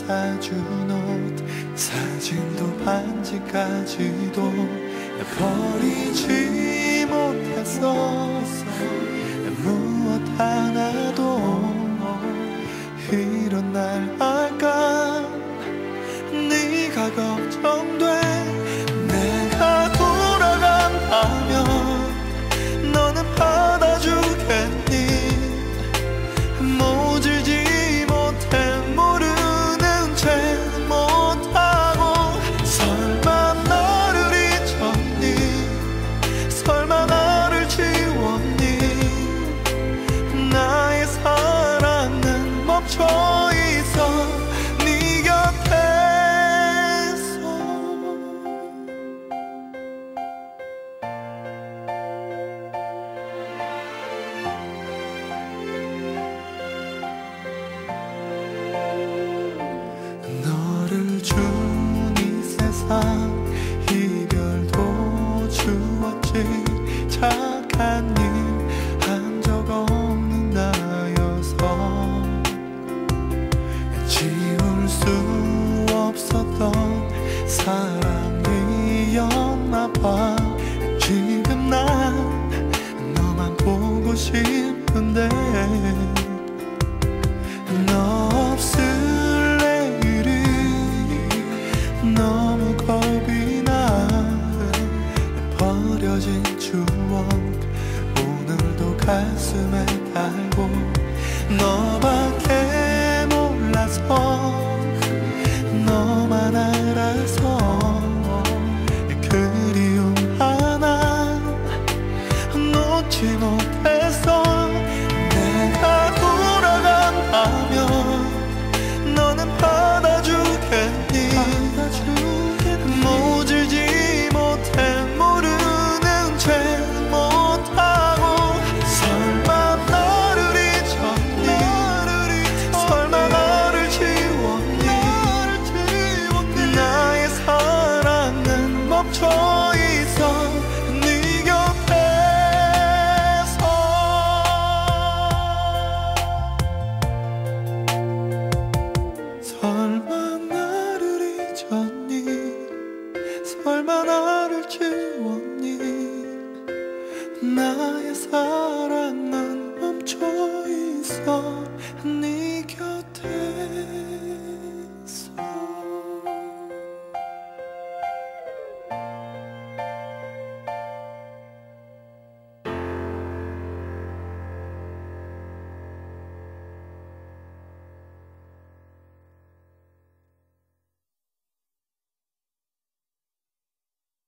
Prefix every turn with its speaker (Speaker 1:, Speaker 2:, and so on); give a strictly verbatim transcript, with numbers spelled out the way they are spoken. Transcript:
Speaker 1: 사준 옷, 사진도 반지까지도 버리지 못했어. 무엇 하나도. 이런 날 알까 네가 걱정돼. 내가 돌아간다면 너는 받아주겠니? 모질지 못해 모르는 채 못하고 설마 너를 잊었니? 설마 나를 지웠니? 나의 사랑은 멈춰 있어 네 곁에서. 너를 준 이 세상 이별도 주었지. 착한 일 한 적 없는 나여서 지울 수 없었던 사랑이었나 봐. 지금 난 너만 보고 싶은데 너 없을 내일이 너무 겁이 나. 버려진 추억 오늘도 가슴에 달고 너밖에 몰라서 너만 알아서